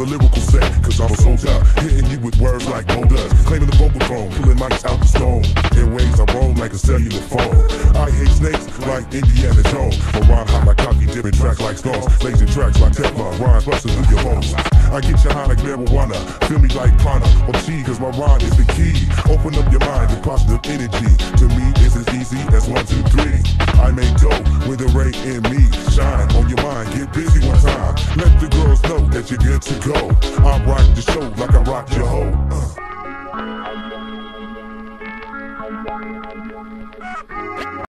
the lyrical set, cause I'm a soldier, hitting you with words like boulders, claiming the vocal throne, pulling mics out the stone. In ways I roam like a cellular phone. I hate snakes like Indiana Jones, but rhyme hot like cocky, dipping tracks like stones, lazy tracks like Teflon, rhymes busting through your bones. I get you high like marijuana, feel me like prana or chi, cause my rhyme is the key. Open up your mind to positive energy. To me, it's as easy as 1, 2, 3. I make dough with the ray in me. Shine on your mind, get busy one time. Let the girls know that you're good to go. I rock the show like I rock your hoe.